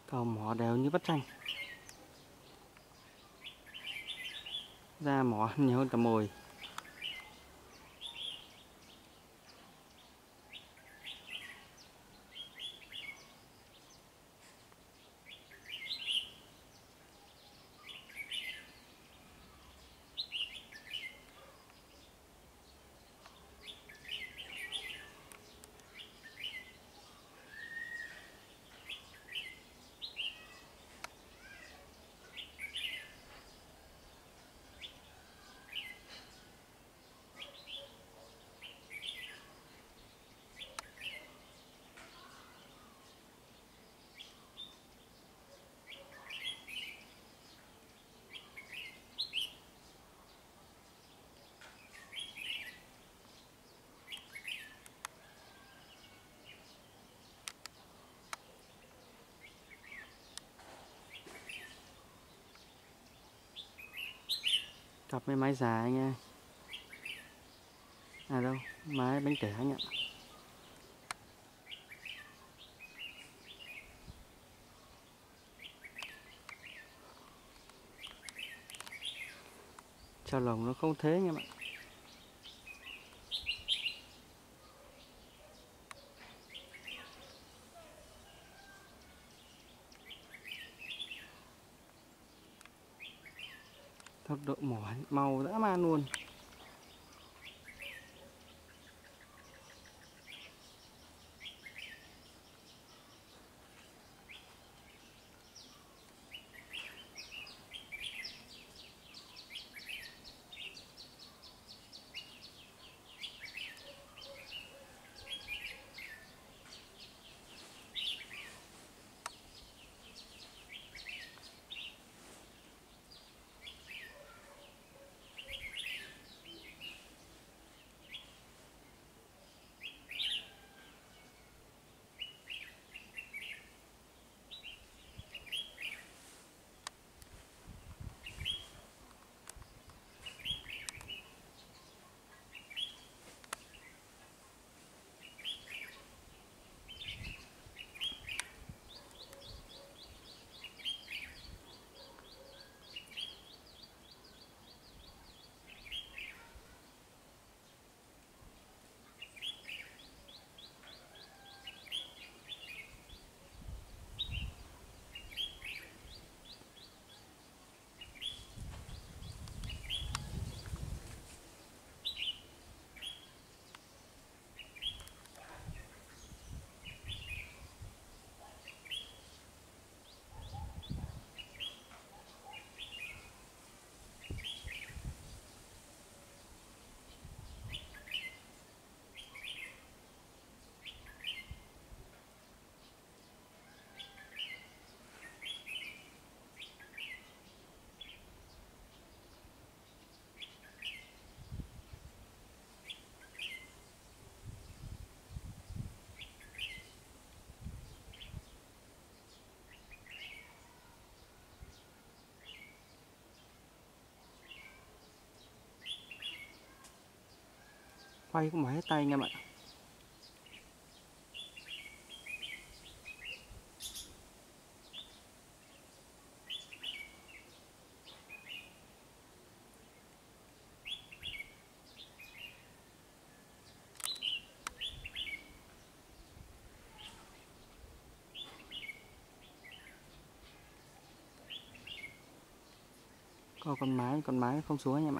Cầu mỏ đều như bắt chanh. Ra mỏ nhiều hơn cả mồi. Cặp với máy già anh ơi. À đâu, máy bánh tẻ anh ạ. Cho lồng nó không thế anh em ạ. Tốc độ mỏ màu dã man luôn. Quay cũng mỏi hết tay anh em ạ. Có con mái không xuống anh em ạ.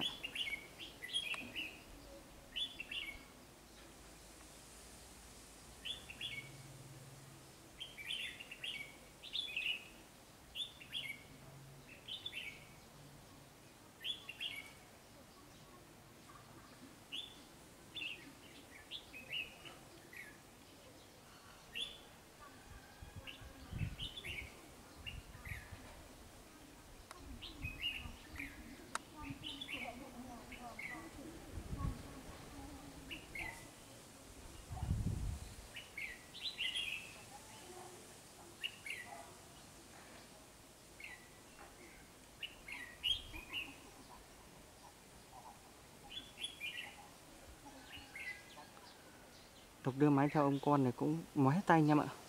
Tục đưa máy theo ông con này cũng mỏi hết tay anh em ạ.